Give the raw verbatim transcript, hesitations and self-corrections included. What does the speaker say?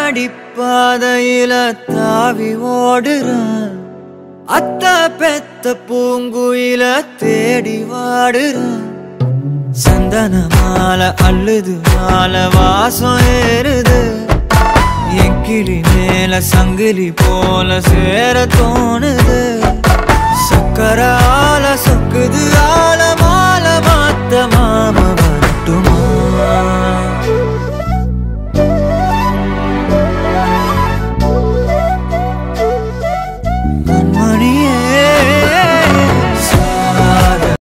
அடிப்பாதையில தாவி ஓடுறான் அத்த பெத்த பூங்குயில தேடி வாடுறான் சந்தன மாலை அள்ளுது மாலை வாசம் ஏறுது என் கிளி மேல சங்கிலி போல சேர தோணுது சக்கர ஆல சொக்குது ஆல மாலை மாத்த மாம வரட்டுமா